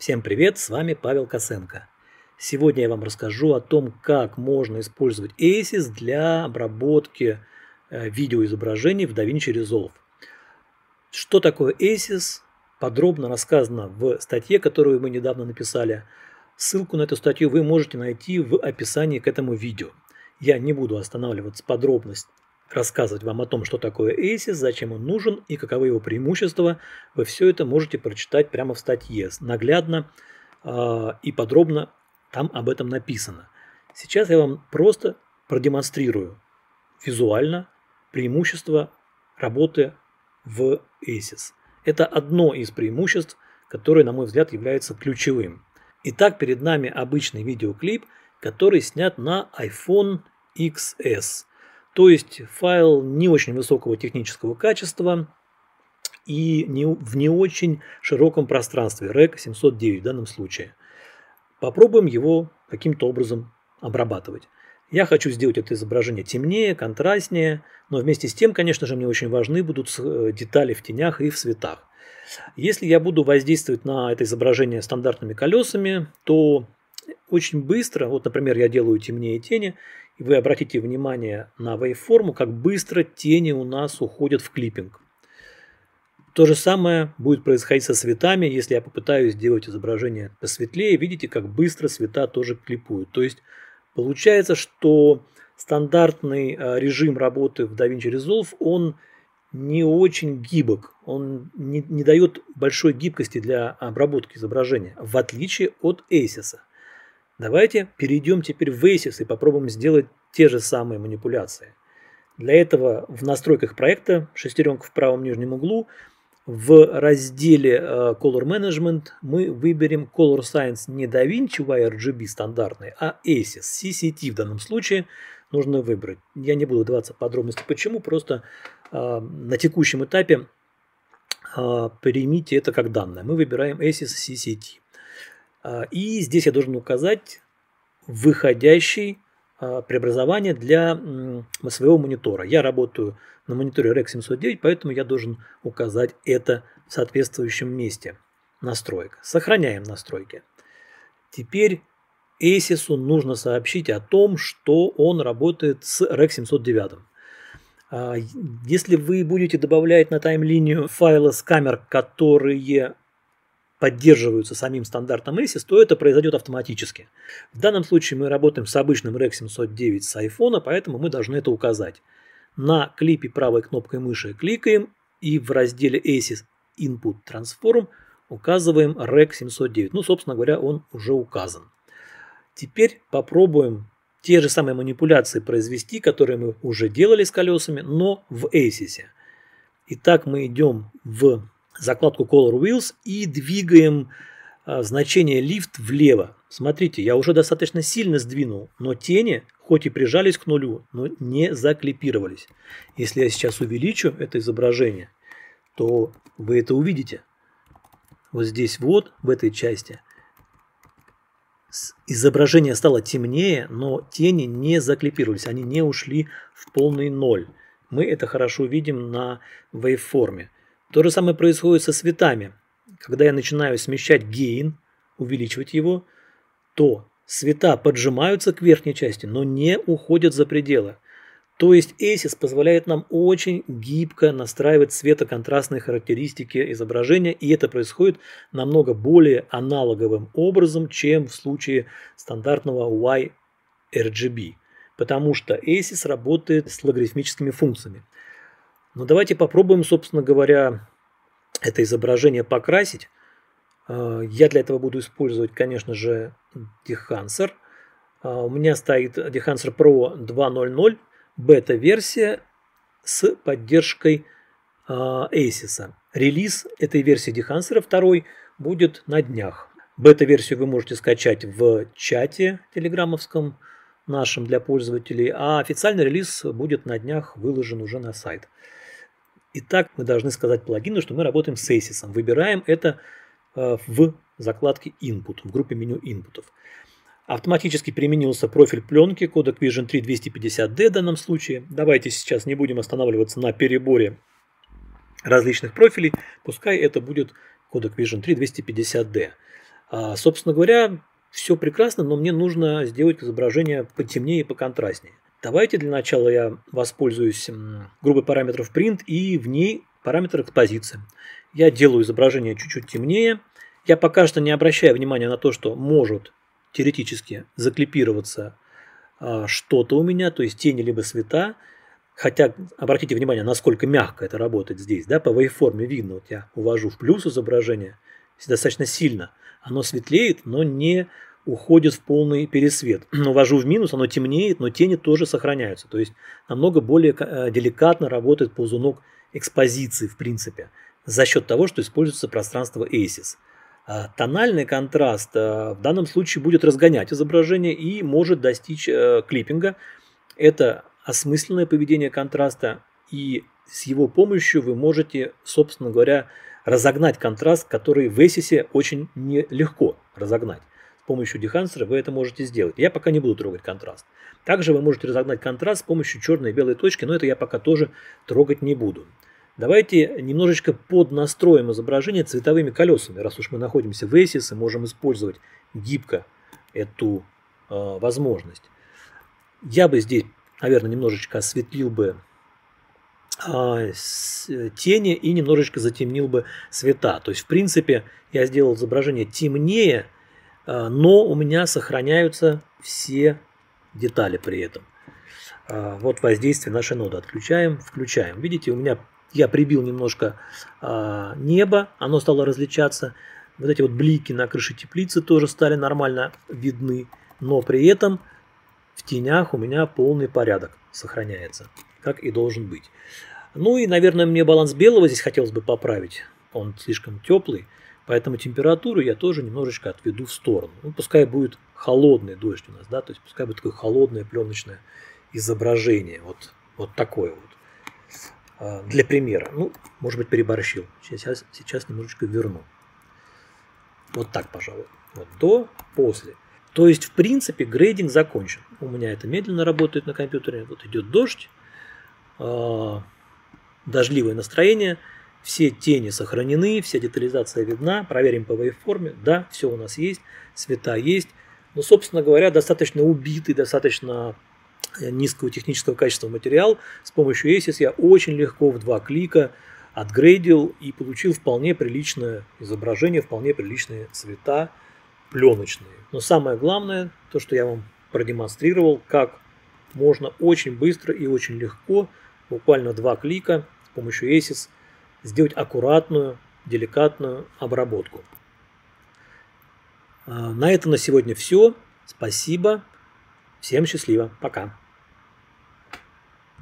Всем привет, с вами Павел Косенко. Сегодня я вам расскажу о том, как можно использовать ACES для обработки видеоизображений в DaVinci Resolve. Что такое ACES? Подробно рассказано в статье, которую мы недавно написали. Ссылку на эту статью вы можете найти в описании к этому видео. Я не буду останавливаться подробно рассказывать вам о том, что такое ACES, зачем он нужен и каковы его преимущества. Вы все это можете прочитать прямо в статье, наглядно и подробно там об этом написано. Сейчас я вам просто продемонстрирую визуально преимущества работы в ACES. Это одно из преимуществ, которое, на мой взгляд, является ключевым. Итак, перед нами обычный видеоклип, который снят на iPhone XS. То есть файл не очень высокого технического качества и в не очень широком пространстве, REC 709 в данном случае. Попробуем его каким-то образом обрабатывать. Я хочу сделать это изображение темнее, контрастнее, но вместе с тем, конечно же, мне очень важны будут детали в тенях и в цветах. Если я буду воздействовать на это изображение стандартными колесами, то очень быстро, вот, например, я делаю темнее тени, и вы обратите внимание на вейвформу, как быстро тени у нас уходят в клиппинг. То же самое будет происходить со цветами, если я попытаюсь сделать изображение посветлее, видите, как быстро цвета тоже клипуют. То есть получается, что стандартный режим работы в DaVinci Resolve, он не очень гибок, он не дает большой гибкости для обработки изображения, в отличие от ACES. Давайте перейдем теперь в ACES и попробуем сделать те же самые манипуляции. Для этого в настройках проекта, шестеренка в правом нижнем углу, в разделе Color Management мы выберем Color Science не DaVinci YRGB стандартный, а ACES, CCT в данном случае нужно выбрать. Я не буду вдаваться в подробности почему, просто на текущем этапе примите это как данное. Мы выбираем ACES CCT. И здесь я должен указать выходящий преобразование для своего монитора. Я работаю на мониторе REC 709, поэтому я должен указать это в соответствующем месте настроек. Сохраняем настройки. Теперь ACES нужно сообщить о том, что он работает с REC 709. Если вы будете добавлять на таймлинию файлы с камер, которые поддерживаются самим стандартом ACES, то это произойдет автоматически. В данном случае мы работаем с обычным REC 709 с iPhone, поэтому мы должны это указать. На клипе правой кнопкой мыши кликаем и в разделе ACES Input Transform указываем REC 709. Ну, собственно говоря, он уже указан. Теперь попробуем те же самые манипуляции произвести, которые мы уже делали с колесами, но в ACES. Итак, мы идем в закладку Color Wheels и двигаем значение Lift влево. Смотрите, я уже достаточно сильно сдвинул, но тени, хоть и прижались к нулю, но не заклипировались. Если я сейчас увеличу это изображение, то вы это увидите. Вот здесь вот, в этой части, изображение стало темнее, но тени не заклипировались, они не ушли в полный ноль. Мы это хорошо видим на вейвформе. То же самое происходит со цветами. Когда я начинаю смещать гейн, увеличивать его, то цвета поджимаются к верхней части, но не уходят за пределы. То есть ACES позволяет нам очень гибко настраивать цветоконтрастные характеристики изображения, и это происходит намного более аналоговым образом, чем в случае стандартного YRGB, потому что ACES работает с логарифмическими функциями. Но давайте попробуем, собственно говоря, это изображение покрасить. Я для этого буду использовать, конечно же, Dehancer. У меня стоит Dehancer Pro 2.0.0, бета-версия с поддержкой ACES. Релиз этой версии Dehancer 2 будет на днях. Бета-версию вы можете скачать в чате телеграммовском нашем для пользователей, а официальный релиз будет на днях выложен уже на сайт. Итак, мы должны сказать плагину, что мы работаем с ACES. Выбираем это в закладке Input, в группе меню инпутов. Автоматически применился профиль пленки, кодек Vision 3 250D в данном случае. Давайте сейчас не будем останавливаться на переборе различных профилей. Пускай это будет кодек Vision 3 250D. Собственно говоря, все прекрасно, но мне нужно сделать изображение потемнее и поконтрастнее. Давайте для начала я воспользуюсь группой параметров print и в ней параметр экспозиции. Я делаю изображение чуть-чуть темнее. Я пока что не обращаю внимания на то, что может теоретически заклипироваться что-то у меня, то есть тени либо света. Хотя обратите внимание, насколько мягко это работает здесь. Да? По waveform видно, вот я увожу в плюс изображение достаточно сильно. Оно светлеет, но не уходит в полный пересвет. Увожу в минус, оно темнеет, но тени тоже сохраняются. То есть намного более деликатно работает ползунок экспозиции в принципе, за счет того, что используется пространство ACES. Тональный контраст в данном случае будет разгонять изображение и может достичь клиппинга. Это осмысленное поведение контраста, и с его помощью вы можете, собственно говоря, разогнать контраст, который в ACES очень нелегко разогнать. С помощью дехансера вы это можете сделать. Я пока не буду трогать контраст. Также вы можете разогнать контраст с помощью черной и белой точки, но это я пока тоже трогать не буду. Давайте немножечко поднастроим изображение цветовыми колесами, раз уж мы находимся в ACES и можем использовать гибко эту возможность. Я бы здесь, наверное, немножечко осветлил бы тени и немножечко затемнил бы цвета. То есть, в принципе, я сделал изображение темнее, но у меня сохраняются все детали при этом. Вот воздействие нашей ноды отключаем, включаем. Видите, у меня я прибил немножко небо, оно стало различаться. Вот эти вот блики на крыше теплицы тоже стали нормально видны, но при этом в тенях у меня полный порядок сохраняется, как и должен быть. Ну и, наверное, мне баланс белого здесь хотелось бы поправить. Он слишком теплый, поэтому температуру я тоже немножечко отведу в сторону. Ну, пускай будет холодный дождь у нас, да, то есть пускай будет такое холодное пленочное изображение. Вот такое вот. Для примера. Ну, может быть, переборщил. Сейчас немножечко верну. Вот так, пожалуй. Вот до, после. То есть, в принципе, грейдинг закончен. У меня это медленно работает на компьютере. Вот идет дождь. Дождливое настроение. Все тени сохранены, вся детализация видна. Проверим по waveform. Да, все у нас есть. Цвета есть. Но, собственно говоря, достаточно убитый, достаточно низкого технического качества материал. С помощью ACES я очень легко в 2 клика отгрейдил и получил вполне приличное изображение, вполне приличные цвета пленочные. Но самое главное, то, что я вам продемонстрировал, как можно очень быстро и очень легко, буквально 2 клика с помощью ACES сделать аккуратную, деликатную обработку. На этом на сегодня все. Спасибо. Всем счастливо. Пока.